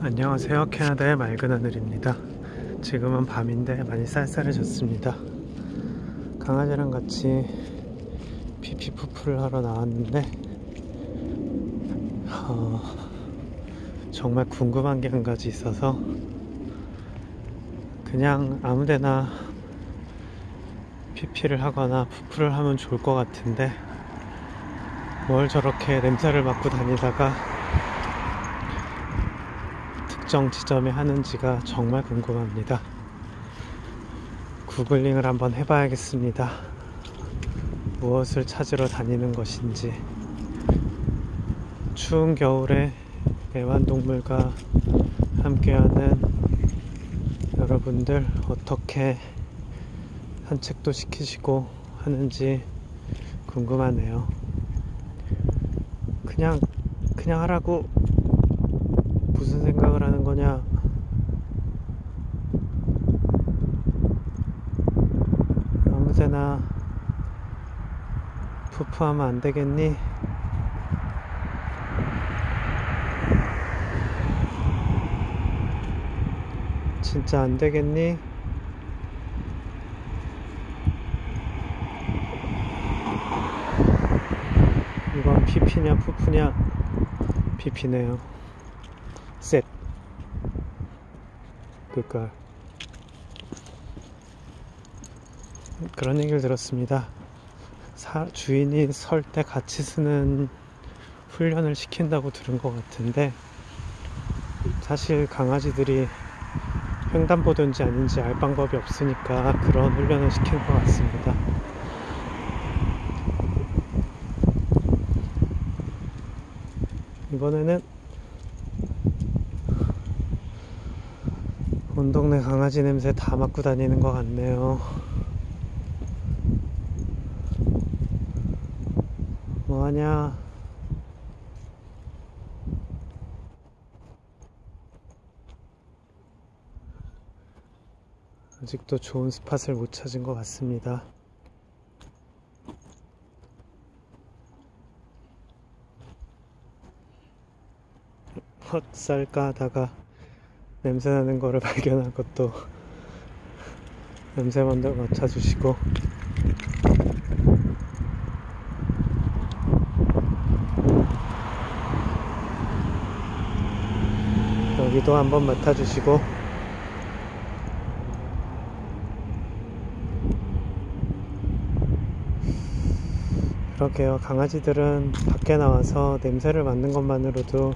안녕하세요. 캐나다의 맑은 하늘입니다. 지금은 밤인데 많이 쌀쌀해졌습니다. 강아지랑 같이 피피푸푸를 하러 나왔는데 정말 궁금한 게 한 가지 있어서 그냥 아무데나 피피를 하거나 푸푸를 하면 좋을 것 같은데 뭘 저렇게 냄새를 맡고 다니다가 특정 지점에 하는지가 정말 궁금합니다. 구글링을 한번 해봐야겠습니다. 무엇을 찾으러 다니는 것인지. 추운 겨울에 애완동물과 함께하는 여러분들 어떻게 산책도 시키시고 하는지 궁금하네요. 그냥 하라고 무슨 생각을 하는 거냐? 아무데나 푸푸하면 안 되겠니? 진짜 안 되겠니? 이건 피피냐 푸푸냐? 피피네요. 셋. 그걸 그런 얘기를 들었습니다. 주인이 설 때 같이 쓰는 훈련을 시킨다고 들은 것 같은데, 사실 강아지들이 횡단보도인지 아닌지 알 방법이 없으니까 그런 훈련을 시킨 것 같습니다. 이번에는 온 동네 강아지 냄새 다 맡고 다니는 것 같네요. 뭐하냐? 아직도 좋은 스팟을 못 찾은 것 같습니다. 헛살까 하다가 냄새나는 거를 발견한 것도 냄새 먼저 맡아주시고, 여기도 한번 맡아주시고, 그러게요. 강아지들은 밖에 나와서 냄새를 맡는 것만으로도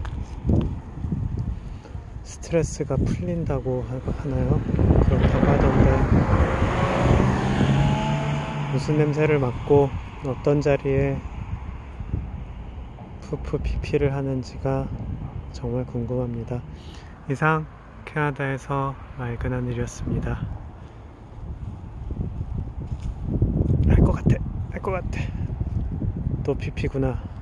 스트레스가 풀린다고 하나요? 그렇다고 하던데, 무슨 냄새를 맡고 어떤 자리에 푸푸 피피를 하는지가 정말 궁금합니다. 이상 캐나다에서 맑은 하늘이었습니다. 알 것 같아. 또 피피구나.